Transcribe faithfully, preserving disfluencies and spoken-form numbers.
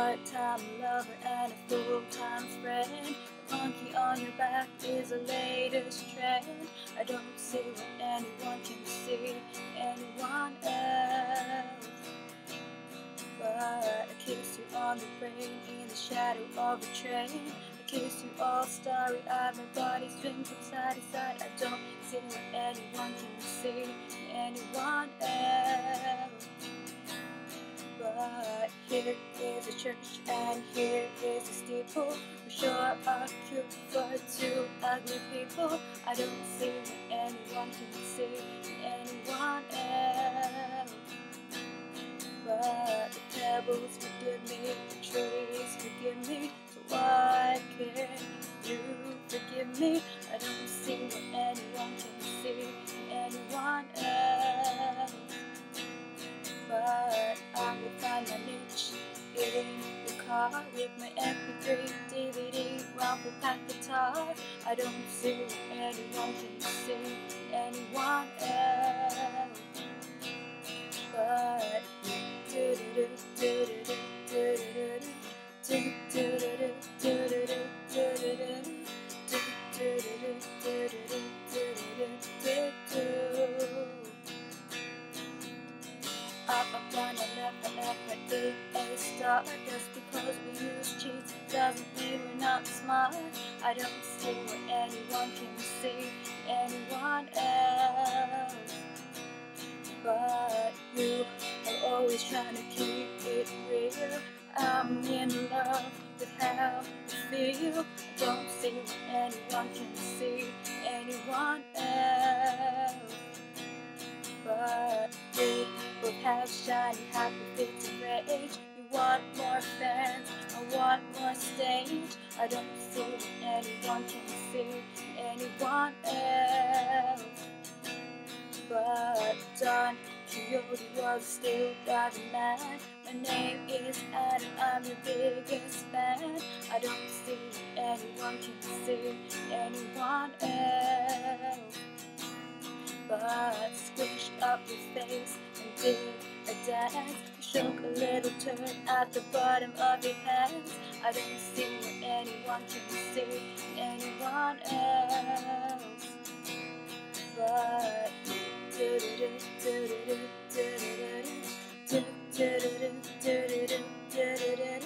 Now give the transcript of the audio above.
part-time lover and a full-time friend. The monkey on your back is the latest trend. I don't see what anyone can see, anyone else. But I kissed you on the brain in the shadow of a train. I kissed you all starry-eyed, my body swings from side to side. I don't see what anyone can see, anyone else. But here is a church and here is a steeple. We sure are cute for two ugly people. I don't see what anyone can see, anyone else. But the pebbles forgive me, the trees forgive me, so why can't you forgive me? I don't see what anyone can see, anyone else. But I will find my niche in the car with my M P three, D V D, rumble pack guitar. I don't see what anyone can see, anyone else. But do do do do do do do do do do do do up, up, down, and left, and left, and be a star. Just because we use cheats doesn't mean we're not smart. I don't see what anyone can see, anyone else. But you are always trying to keep it real. I'm in love with how you feel. I don't see what anyone can see, anyone else. But we both have shiny, happy faces of rage. You want more fans, I want more stage. I don't see what anyone can see, anyone else. But Don Quixote was still driving mad. My name is Adam, I'm your biggest fan. I don't see what anyone can see, anyone else. But squished up your face and did a dance. You shook a little turn at the bottom of your hands. I don't see what anyone can see, anyone else. But do do do do do do do do do do do do do do do do.